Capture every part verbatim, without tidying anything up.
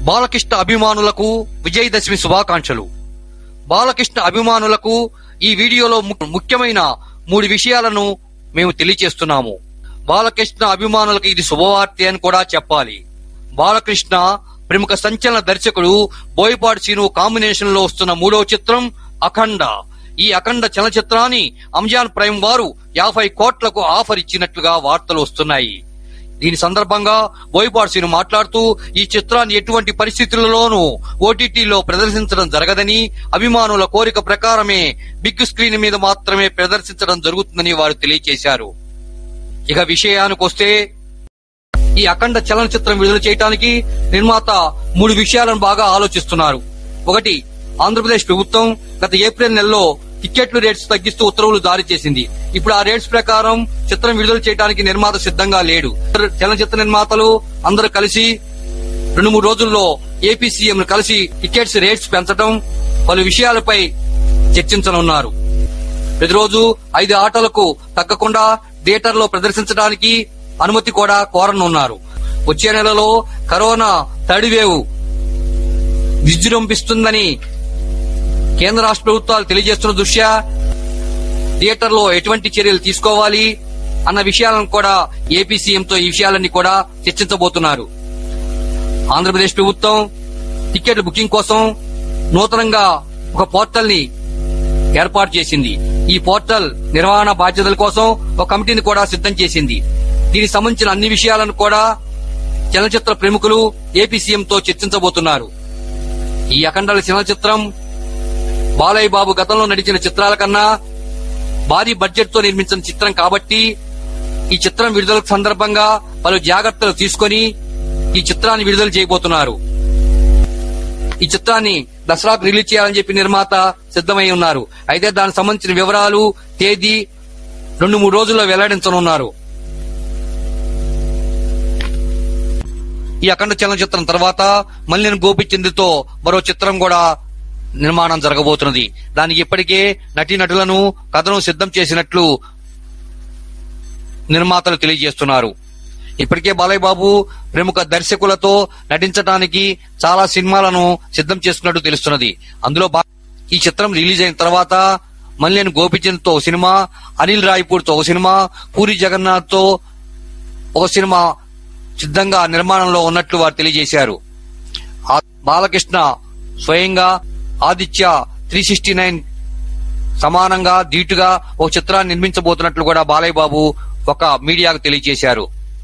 బాలకృష్ణ అభిమానులకు విజయదశమి శుభాకాంక్షలు. బాలకృష్ణ అభిమానులకు ఈ వీడియోలో ముఖ్యమైన మూడు విషయాలను మేము తెలియజేస్తున్నాము. బాలకృష్ణ అభిమానులకు ఇది శుభవార్త అని కూడా చెప్పాలి. బాలకృష్ణ ప్రముఖ సంచలన దర్శకుడు బోయపాటి శ్రీను కాంబినేషన్ లో వస్తున్న మూడవ చిత్రం అఖండ. ఈ అఖండ చలనచిత్రాన్ని అమెజాన్ ప్రైమ్ వారు యాభై కోట్లకు ఆఫర్ ఇచ్చినట్లుగా వార్తలు వస్తున్నాయి. దీని సందర్భంగా బోయపాటి శ్రీను మాట్లాడుతూ ఈ చిత్రాన్ని ఎటువంటి పరిస్థితులలోనూ ఓటీటీలో ప్రదర్శించడం జరగదని, అభిమానుల కోరిక ప్రకారమే బిగ్ స్క్రీన్ మీద మాత్రమే ప్రదర్శించడం జరుగుతుందని వారు తెలియజేశారు. ఇక విషయానికి వస్తే, ఈ అఖండ చలనచిత్రం విడుదల చేయడానికి నిర్మాత మూడు విషయాలను బాగా ఆలోచిస్తున్నారు. ఒకటి, ఆంధ్రప్రదేశ్ ప్రభుత్వం గత ఏప్రిల్ నెలలో టికెట్లు రేట్స్ తగ్గిస్తూ ఉత్తర్వులు జారీ చేసింది. ఇప్పుడు ఆ రేట్స్ ప్రకారం చిత్రం విడుదల చేయడానికి నిర్మాత సిద్ధంగా లేడు. చలనచిత్ర నిర్మాతలు అందరూ కలిసి రెండు మూడు రోజుల్లో ఏపీ సీఎం కలిసి టికెట్స్ రేట్స్ పెంచడం, పలు విషయాలపై చర్చించనున్నారు. ప్రతిరోజు ఐదు ఆటలకు తగ్గకుండా థియేటర్ లో ప్రదర్శించడానికి అనుమతి కూడా కోరనున్నారు. వచ్చే నెలలో కరోనా థర్డ్ వేవ్ విజృంభిస్తుందని కేంద్ర రాష్ట్ర ప్రభుత్వాలు తెలియజేస్తున్న దృష్ట్యా థియేటర్లో ఎటువంటి చర్యలు తీసుకోవాలి అన్న విషయాలను కూడా ఏపీ సీఎంతో ఈ విషయాలన్నీ కూడా చర్చించబోతున్నారు. ఆంధ్రప్రదేశ్ ప్రభుత్వం టికెట్ల బుకింగ్ కోసం నూతనంగా ఒక పోర్టల్ ని ఏర్పాటు చేసింది. ఈ పోర్టల్ నిర్వహణ బాధ్యతల కోసం ఒక కమిటీని కూడా సిద్ధం చేసింది. దీనికి సంబంధించిన అన్ని విషయాలను కూడా చలనచిత్ర ప్రముఖులు ఏపీ సీఎంతో చర్చించబోతున్నారు. ఈ అఖండ చలనచిత్రం బాలయ్య బాబు గతంలో నడిచిన చిత్రాల కన్నా భారీ బడ్జెట్ తో నిర్మించిన చిత్రం కాబట్టి ఈ చిత్రం విడుదల సందర్భంగా పలు జాగ్రత్తలు తీసుకుని ఈ చిత్రాన్ని విడుదల చేయబోతున్నారు. ఈ చిత్రాన్ని దసరాకు రిలీజ్ చేయాలని చెప్పి నిర్మాత సిద్ధమై ఉన్నారు. అయితే దానికి సంబంధించిన వివరాలు, తేదీ రెండు మూడు రోజుల్లో వెల్లడించనున్నారు. ఈ అఖండ చలనచిత్రం తర్వాత మల్లినేని గోపీచంద్తో మరో చిత్రం కూడా నిర్మాణం జరగబోతున్నది. దానికి ఇప్పటికే నటీనటులను, కథను సిద్ధం చేసినట్లు నిర్మాతలు తెలియజేస్తున్నారు. ఇప్పటికే బాలయ్య బాబు ప్రముఖ దర్శకులతో నటించడానికి చాలా సినిమాలను సిద్ధం చేసుకున్నట్టు తెలుస్తున్నది. అందులో ఈ చిత్రం రిలీజ్ అయిన తర్వాత మల్లినేని గోపీచంద్తో ఒక సినిమా, అనిల్ రాయపూర్ తో ఒక సినిమా, పూరి జగన్నాథ్ తో ఒక సినిమా సిద్ధంగా నిర్మాణంలో ఉన్నట్లు వారు తెలియజేశారు. బాలకృష్ణ స్వయంగా ఆదిత్య త్రీ సిక్స్టీ నైన్ సమానంగా ధీటుగా ఒక చిత్రాన్ని నిర్మించబోతున్నట్లు కూడా బాలయ్య బాబు ఒక మీడియాకు తెలియజేశారు.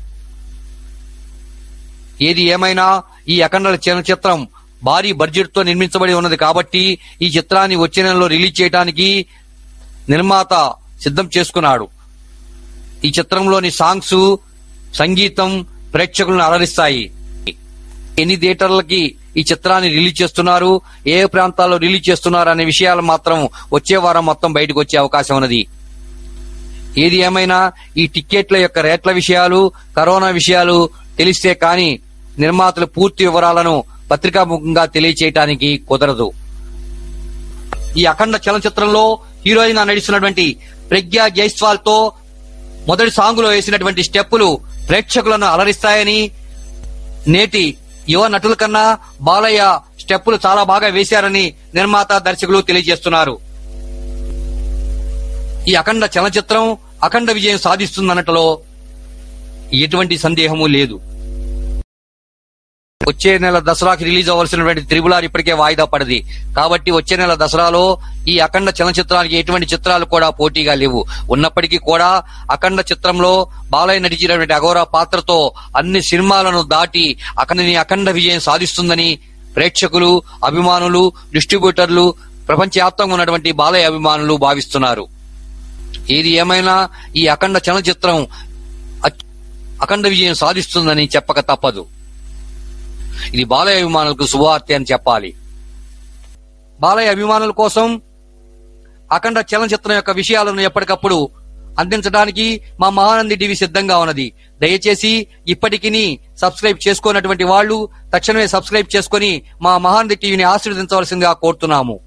ఏది ఏమైనా ఈ అఖండ చలనచిత్రం భారీ బడ్జెట్ తో నిర్మించబడి ఉన్నది కాబట్టి ఈ చిత్రాన్ని వచ్చే నెలలో రిలీజ్ చేయడానికి నిర్మాత సిద్ధం చేసుకున్నాడు. ఈ చిత్రంలోని సాంగ్స్, సంగీతం ప్రేక్షకులను అలరిస్తాయి. ఎన్ని థియేటర్లకి ఈ చిత్రాన్ని రిలీజ్ చేస్తున్నారు, ఏ ప్రాంతాల్లో రిలీజ్ చేస్తున్నారు అనే విషయాలు మాత్రం వచ్చే వారం మొత్తం బయటకు వచ్చే అవకాశం ఉన్నది. ఏది ఏమైనా ఈ టిక్కెట్ల యొక్క రేట్ల విషయాలు, కరోనా విషయాలు తెలిస్తే కానీ నిర్మాతలు పూర్తి వివరాలను పత్రికాముఖంగా తెలియచేయటానికి కుదరదు. ఈ అఖండ చలనచిత్రంలో హీరోయిన్ గా నడుస్తున్నటువంటి ప్రజ్ఞా జైస్వాల్ తో మొదటి సాంగ్ లో వేసినటువంటి స్టెప్పులు ప్రేక్షకులను అలరిస్తాయని, నేటి యువ నటుల కన్నా బాలయ్య స్టెప్పులు చాలా బాగా వేశారని నిర్మాత, దర్శకులు తెలియజేస్తున్నారు. ఈ అఖండ చలనచిత్రం అఖండ విజయం సాధిస్తుందన్నట్లో ఎటువంటి సందేహము లేదు. వచ్చే నెల దసరాకి రిలీజ్ అవ్వాల్సినటువంటి త్రిబుల్ ఆర్ ఇప్పటికే వాయిదా పడింది కాబట్టి వచ్చే నెల దసరాలో ఈ అఖండ చలనచిత్రానికి ఎటువంటి చిత్రాలు కూడా పోటీగా లేవు. ఉన్నప్పటికీ కూడా అఖండ చిత్రంలో బాలయ్య నటించినటువంటి అఘోరా పాత్రతో అన్ని సినిమాలను దాటి అఖండని అఖండ విజయం సాధిస్తుందని ప్రేక్షకులు, అభిమానులు, డిస్ట్రిబ్యూటర్లు, ప్రపంచవ్యాప్తంగా ఉన్నటువంటి బాలయ్య అభిమానులు భావిస్తున్నారు. ఏది ఏమైనా ఈ అఖండ చలనచిత్రం అఖండ విజయం సాధిస్తుందని చెప్పక తప్పదు. ఇది బాలయ్య అభిమానులకు శుభవార్త అని చెప్పాలి. బాలయ్య అభిమానుల కోసం అఖండ చలనచిత్రం యొక్క విషయాలను ఎప్పటికప్పుడు అందించడానికి మా మహానంది టీవీ సిద్ధంగా ఉన్నది. దయచేసి ఇప్పటికీ సబ్స్క్రైబ్ చేసుకున్నటువంటి వాళ్ళు తక్షణమే సబ్స్క్రైబ్ చేసుకుని మా మహానంది టీవీని ఆశీర్వదించవలసిందిగా కోరుతున్నాము.